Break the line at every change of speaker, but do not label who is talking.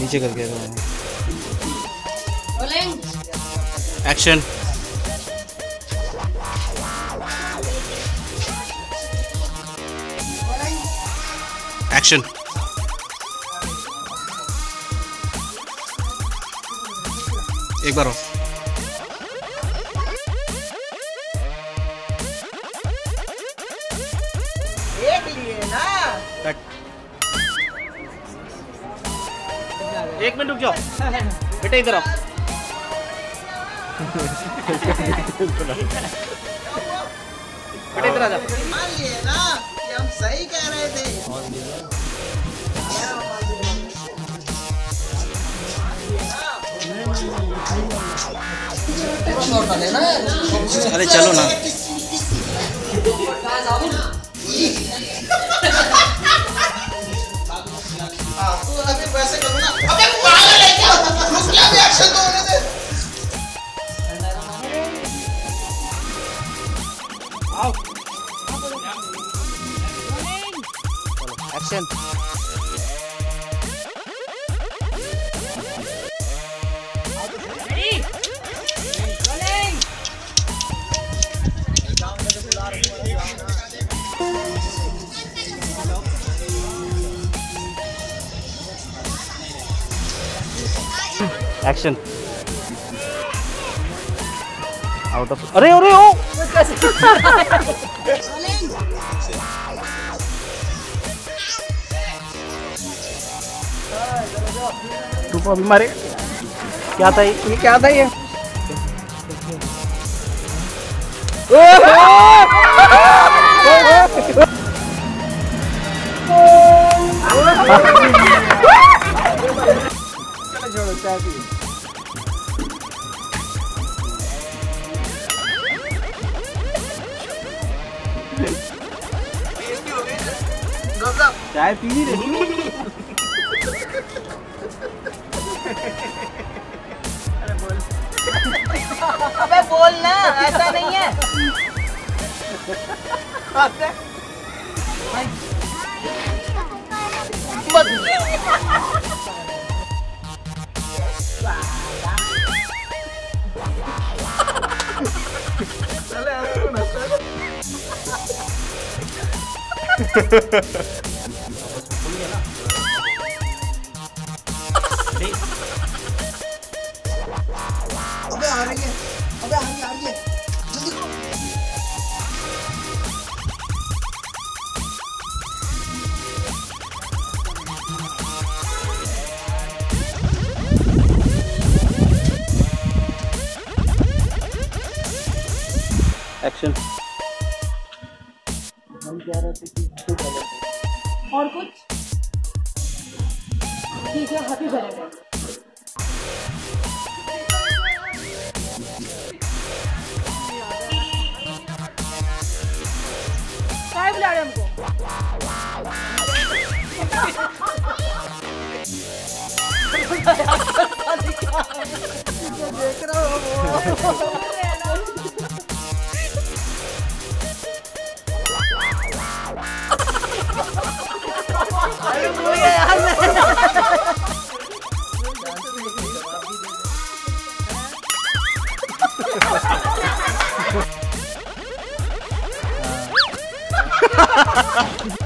नीचे करके action. Action. एक बार और।
देख लिए ना।
कट। 1 मिनट रुक जाओ बेटा, इधर आओ। बेटा इधर आ जा।
मान लिए ना कि हम सही कह रहे थे।
अरे चलो ना।
तू अभी वैसे करो ना। अबे पागल है क्या? मुझे भी एक्शन तो होने दे।
आओ। एक्शन। एक्शन। Out of. अरे अरे ओ रुको अभी मारे। क्या था ये क्या था ये? चलो छोड़ो चाय पिए। चाय पी नहीं रही।
अबे बोल ना, ऐसा नहीं है। अबे आ रही है, अबे आ रही है, जल्दी करो।
एक्शन।
हम कह रहे थे कि और कुछ ठीक है, हैप्पी बर्थडे। क्या बुला रहे हमको? देख रहा हूँ।
Ha ha ha!